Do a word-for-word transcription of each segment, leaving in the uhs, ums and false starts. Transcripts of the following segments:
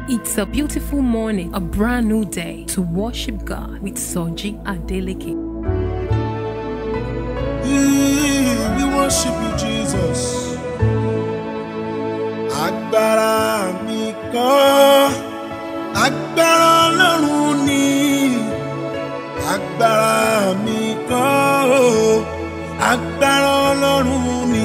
It's a beautiful morning, a brand new day to worship God with Soji Adeleke. We worship you, Jesus. Agbára mi kọ́, agbára Ọlọ́run ni. Agbára mi kọ́, agbára Ọlọ́run ni.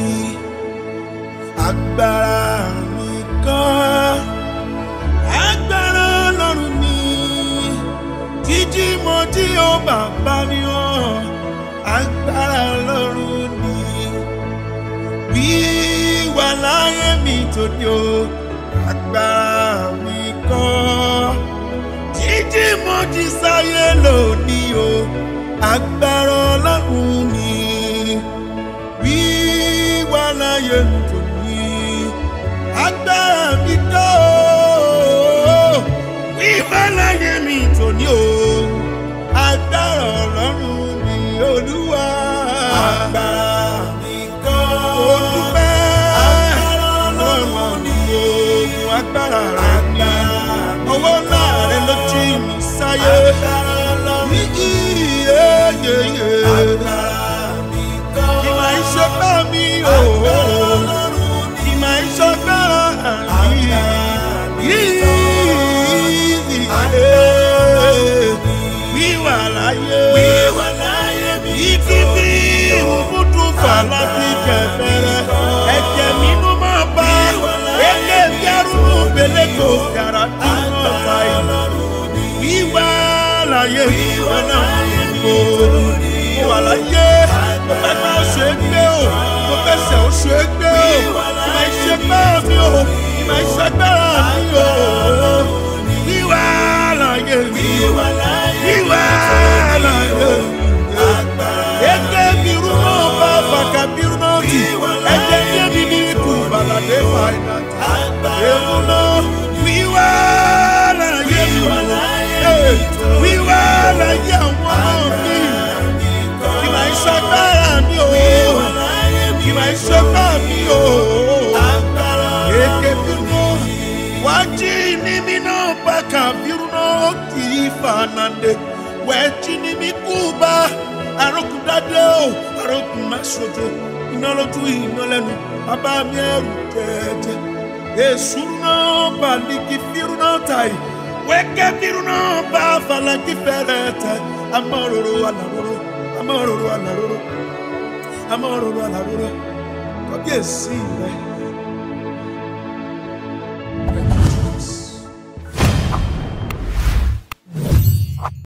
Agbára mi kọ́, agbára Ọlọ́run ni. Jíjí mo jí o bàbá mi o, agbára Ọlọ́run ni. Wíwà láyé mi tòní o, agbára mi kọ́. Jíjí mo jí sáyé lónìí o, agbára Ọlọ́run ni. Wíwà láyé mi tòní, agbára mi kọ́. Wíwà láyé mi tòní o, agbára Ọlọ́run ni. Olúwa agbára mi kọ́. Mo dúpẹ́ agbára Ọlọ́run ni o, agbára rẹ̀ ni. Ọwọ́ ńlá rẹ̀ ló jí mi sáyé. Ní iye yeye. Agbára mi kọ́. Ìmọ̀ ìṣẹ́gbẹ́ mi o. Ìmọ̀ ìṣẹ́gbẹ́ mi. Wíwà láyé. Wíwà láyé mi. Ìkíni ìwúfúdú fà láti kẹfẹ́rẹ́. Ẹ̀jẹ̀ nínú máa bá. Èké bí arúgbó gbélé tó yàrá tí wọ́n fà yìí. Wíwà láyé. Wíwà láyé mi. Mo wà láyé. Mo fẹ́ gbà ó ṣe é gbé o. Mo fẹ́ sẹ̀ ó ṣe é gbé o. Ìmọ̀ ìṣẹ́gbẹ́ mi o. Ìmọ̀ ìṣẹ́gbẹ́ mi o. Wíwà láyé. Wíwà láyé. Wíwà láyé. Èké bírú náà bá fàkà bírú náà tì. Ẹ̀jẹ̀ ní ẹ̀mí ní ikú bàlàdé fàìnà. Èmú náà wíwà láyé. Wíwà láyé àwọn ọmọ mi. Ìmọ̀ ìṣọ́gbára mi o. Ìmọ̀ ìṣọ́gbára mi o. Èké bírú náà wájú ní mi náà bá kà bírú náà kì í fànàdé. Wẹ́ẹ̀jì ní mi kú bá arókùn dáadé o, arókùn má ṣojo, iná lójú iná lẹ́nu, bàbá mi ẹrù jẹ́jẹ́. Èṣù náà bá lígi fírú náà tàì, wẹ́kẹ́ fírú náà bá falaki fẹ́rẹ̀ tẹ̀. Amọ́ròrò alàròrò, amọ́ròrò alàròrò, amọ́ròrò alàròrò, kọ́bíyèsí rẹ̀.